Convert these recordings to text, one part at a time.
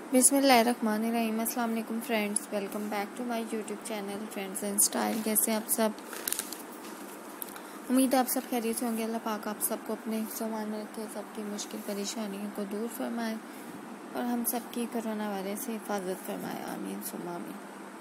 बिस्मिल्लाहिर्रहमानिर्रहीम। अस्सलाम वालेकुम friends, welcome back to my YouTube channel friends and style. कैसे आप सब? उम्मीद है आप सब खैरियत से होंगे। अल्लाह पाक आप सबको अपने हिफ्ज़-ओ-अमान में रखे, सबकी मुश्किल परेशानियों को दूर फरमाए और हम सबकी कोरोना वायरस से हिफाजत फरमाए। आमीन सुम्मा आमीन।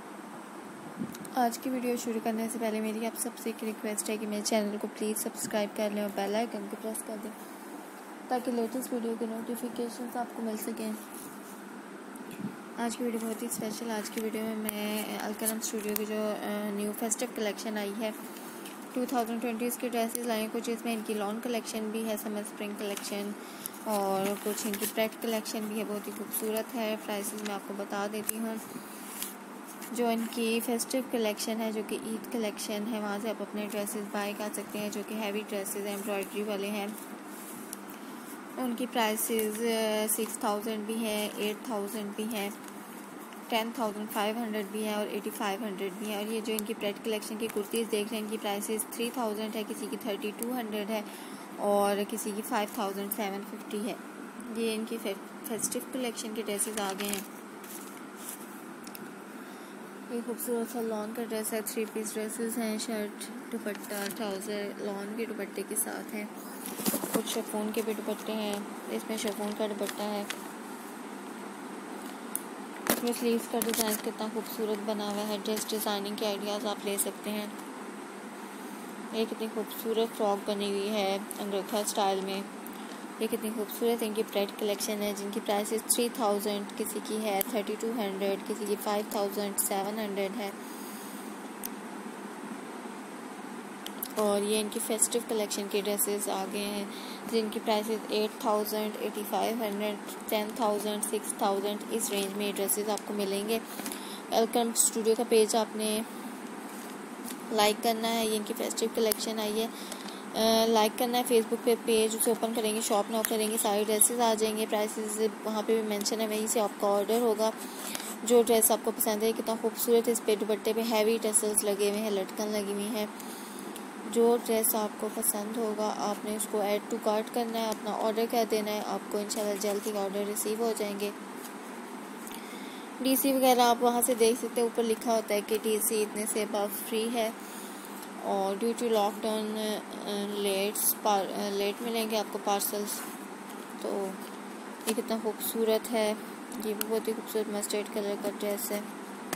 आज की वीडियो शुरू करने से पहले मेरी आप सबसे एक रिक्वेस्ट है कि मेरे चैनल को प्लीज़ सब्सक्राइब कर लें और बेल आइकन को प्रेस कर दें ताकि लेटेस्ट वीडियो के नोटिफिकेशन आपको मिल सकें। आज की वीडियो बहुत ही स्पेशल। आज की वीडियो में मैं अलकरम स्टूडियो की जो न्यू फेस्टिव कलेक्शन आई है 2020 की ड्रेसेस लाई। कुछ इसमें इनकी लॉन कलेक्शन भी है, समर स्प्रिंग कलेक्शन, और कुछ इनकी प्रेट कलेक्शन भी है। बहुत ही खूबसूरत है। प्राइसेस मैं आपको बता देती हूँ। जो इनकी फेस्टिव कलेक्शन है, जो कि ईद कलेक्शन है, वहाँ से आप अपने ड्रेसेस बाय कर सकते हैं, जो कि हैवी ड्रेसेस एम्ब्रॉयडरी वाले हैं। उनकी प्राइसेस 6000 भी हैं, 8000 भी हैं, 10,500 भी है और 8500 भी है। और ये जो इनकी प्रेट कलेक्शन की कुर्तीज़ देख रहे हैं, इनकी प्राइसेस 3000 है, किसी की 3200 है और किसी की 5750 है। ये इनकी फेस्टिव कलेक्शन के ड्रेसेस आ गए हैं। ये खूबसूरत सा लॉन का ड्रेस है। 3 पीस ड्रेसेस हैं, शर्ट, दुपट्टा, ट्राउज़र लॉन के दुपट्टे के साथ है। कुछ शिफॉन के भी दुपट्टे हैं। इसमें शिफॉन का दुपट्टा है। इसमें स्लीव्स का डिज़ाइन कितना खूबसूरत बना हुआ है। ड्रेस डिज़ाइनिंग के आइडियाज़ आप ले सकते हैं। ये कितनी खूबसूरत फ्रॉक बनी हुई है अंगरखा स्टाइल में। ये कितनी खूबसूरत इनकी प्रेट कलेक्शन है, जिनकी प्राइसेस 3000, किसी की है 3200, किसी की 5700 है। और ये इनकी फेस्टिव कलेक्शन के ड्रेसेस आ गए हैं, जिनकी प्राइसेस 8000, 8500, 10000, 6000 इस रेंज में ये ड्रेसेस आपको मिलेंगे। अलकरम स्टूडियो का पेज आपने लाइक करना है। ये इनकी फेस्टिव कलेक्शन आई है, लाइक करना है। फेसबुक पे पेज उसे ओपन करेंगे, शॉप नॉक करेंगे, सारे ड्रेसेस आ जाएंगे। प्राइसेस वहाँ पे भी मेंशन है, वहीं से आपका ऑर्डर होगा। जो ड्रेस आपको पसंद है, कितना खूबसूरत इस पे दुपट्टे पे हैवी टसल्स लगे हुए हैं, लटकन लगी हुई है। जो ड्रेस आपको पसंद होगा आपने उसको ऐड टू कार्ट करना है, अपना ऑर्डर कर देना है। आपको इंशाल्लाह जल्द ही ऑर्डर रिसीव हो जाएंगे। डीसी वगैरह आप वहाँ से देख सकते हैं, ऊपर लिखा होता है कि डीसी इतने से अबव फ्री है। और ड्यू टू लॉकडाउन लेट मिलेंगे आपको पार्सल्स। तो ये कितना खूबसूरत है। ये भी बहुत ही खूबसूरत मस्टर्ड कलर का ड्रेस है।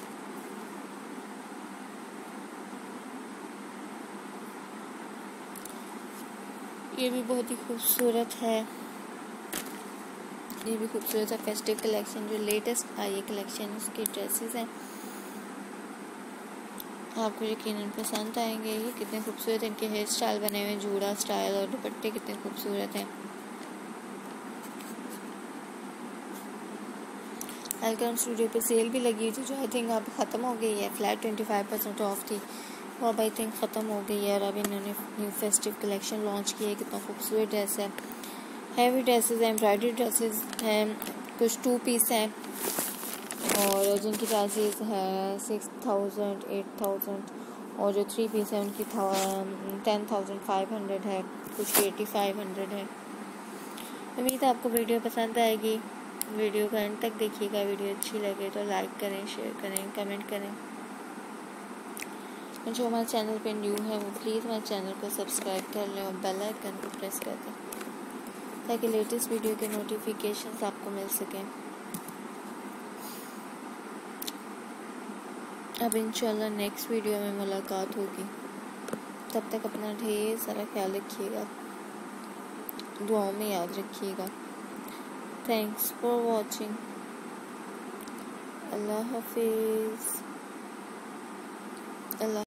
ये भी बहुत ही खूबसूरत है। ये भी खूबसूरत है फेस्टिव कलेक्शन, जो लेटेस्ट आई है कलेक्शन, उसके ड्रेसेस हैं। आपको यकीनन पसंद आएंगे। ये कितने खूबसूरत इनके हेयर स्टाइल बने हुए हैं, जूड़ा स्टाइल, और दुपट्टे कितने खूबसूरत हैं। अलकरम स्टूडियो पे सेल भी लगी थी, जो आई थिंक अब ख़त्म हो गई है। फ्लैट 25% ऑफ थी, वो अब आई थिंक ख़त्म हो गई है। और अब इन्होंने न्यू फेस्टिव कलेक्शन लॉन्च की है। कितना खूबसूरत ड्रेस है। हैवी ड्रेसेस हैं, एम्ब्रॉयडरी ड्रेसेस हैं, कुछ 2 पीस हैं और जिनकी प्राइसेस है 6000, 8000, और जो 3 पीस है उनकी 10,500 है, कुछ की 8500 है। उम्मीद है आपको वीडियो पसंद आएगी। वीडियो का एंड तक देखिएगा। वीडियो अच्छी लगे तो लाइक करें, शेयर करें, कमेंट करें। जो हमारे चैनल पे न्यू है वो प्लीज़ हमारे चैनल को सब्सक्राइब कर लें और बेल आइकन को प्रेस कर दें ताकि लेटेस्ट वीडियो के नोटिफिकेशंस आपको मिल सकें। अब इंशाल्लाह नेक्स्ट वीडियो में मुलाकात होगी। तब तक अपना ढेर सारा ख्याल रखिएगा, दुआओं में याद रखिएगा। Thanks for watching. अल्लाह हाफिज़। अल्लाह